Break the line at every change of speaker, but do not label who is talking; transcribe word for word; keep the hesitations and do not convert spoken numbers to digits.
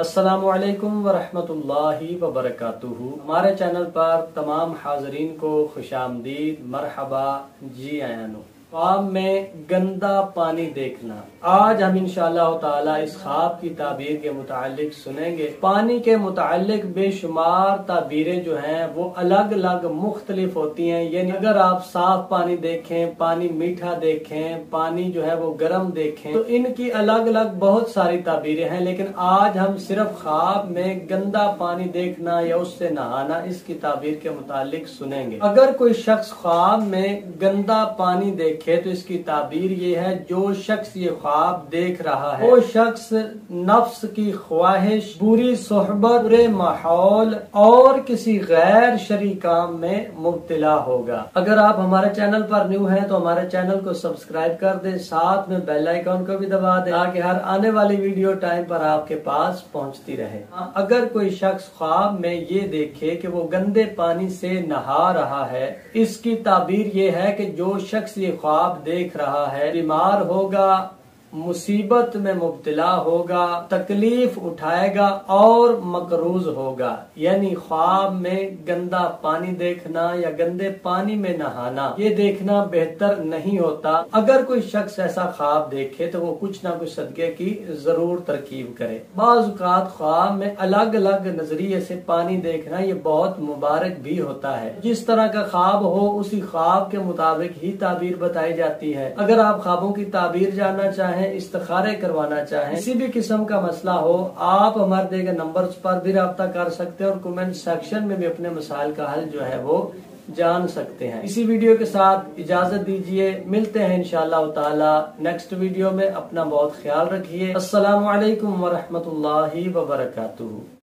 السلام علیکم ورحمۃ اللہ وبرکاتہ۔ ہمارے چینل پر تمام حاضرین کو خوش آمدید، مرحبا، جی آیا نو۔ خواب میں گندا پانی دیکھنا۔ آج ہم انشاءاللہ تعالی اس خواب کی تعبیر کے متعلق سنیں گے۔ پانی کے متعلق بے شمار تعبیریں جو ہیں وہ الگ الگ مختلف ہوتی ہیں، یعنی اگر آپ صاف پانی دیکھیں، پانی میٹھا دیکھیں، پانی جو ہے وہ گرم دیکھیں تو ان کی الگ الگ بہت ساری تعبیریں ہیں، لیکن آج ہم صرف خواب میں گندا پانی دیکھنا یا اس سے نہانا اس کی تعبیر کے متعلق سنیں گے۔ اگر کوئی شخص خواب میں گندا پانی دیکھے تو اس کی تعبیر یہ ہے، جو شخص یہ خواب دیکھ رہا ہے وہ شخص نفس کی خواہش، بری صحبت، برے ماحول اور کسی غیر شرعی کام میں مبتلا ہوگا۔ اگر آپ ہمارے چینل پر نیو ہیں تو ہمارے چینل کو سبسکرائب کر دیں، ساتھ میں بیل آئیکن کو بھی دبا دیں تاکہ ہر آنے والی ویڈیو ٹائم پر آپ کے پاس پہنچتی رہے۔ اگر کوئی شخص خواب میں یہ دیکھے کہ وہ گندے پانی سے نہا رہا ہے، اس کی تعبیر یہ ہے کہ جو شخص یہ خواب خواب دیکھ رہا ہے بیمار ہوگا، مصیبت میں مبتلا ہوگا، تکلیف اٹھائے گا اور مقروض ہوگا۔ یعنی خواب میں گندا پانی دیکھنا یا گندے پانی میں نہانا یہ دیکھنا بہتر نہیں ہوتا۔ اگر کوئی شخص ایسا خواب دیکھے تو وہ کچھ نہ کچھ صدقے کی ضرور ترکیب کرے۔ بعض اوقات خواب میں الگ الگ نظریے سے پانی دیکھنا یہ بہت مبارک بھی ہوتا ہے۔ جس طرح کا خواب ہو اسی خواب کے مطابق ہی تعبیر بتائی جاتی ہے۔ اگر آپ خوابوں کی تعبیر جاننا چاہیں، استخارے کروانا چاہیں، کسی بھی قسم کا مسئلہ ہو، آپ ہمارے دیے گئے نمبرز پر بھی رابطہ کر سکتے ہیں اور کمنٹ سیکشن میں بھی اپنے مسائل کا حل جو ہے وہ جان سکتے ہیں۔ اسی ویڈیو کے ساتھ اجازت دیجیے، ملتے ہیں انشاءاللہ تعالی نیکسٹ ویڈیو میں۔ اپنا بہت خیال رکھیے۔ السلام علیکم ورحمۃ اللہ وبرکاتہ۔